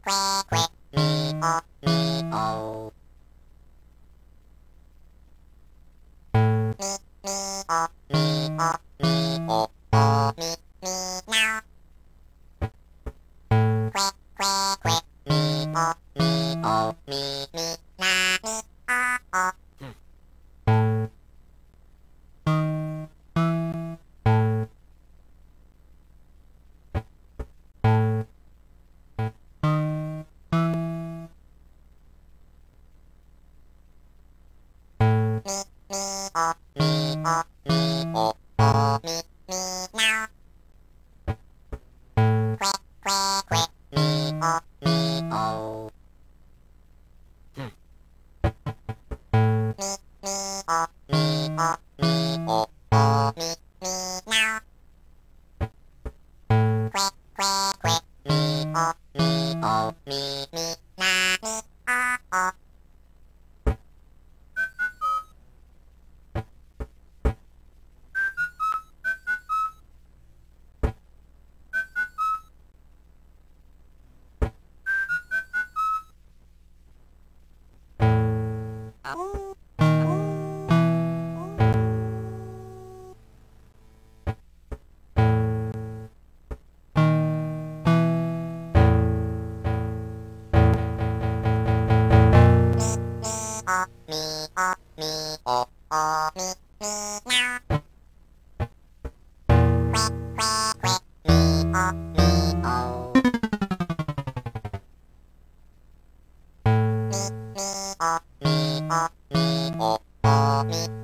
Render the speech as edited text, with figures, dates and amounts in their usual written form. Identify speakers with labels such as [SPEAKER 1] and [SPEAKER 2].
[SPEAKER 1] quack, quack, meow, meow. Meow, meow, meow, meow, meow. Quack, quack, quack, meow, meow, meow, meow. Meow, meow, meow, meow, meow. Quack, quack, quack, meow, meow. Meow, meow, meow, meow, meow. Quack, quack, quack, meow, meow, meow, meow. Meow, meow, meow, meow. Quack, quack, quack, meow, meow. Meow, meow, meow, meow, meow.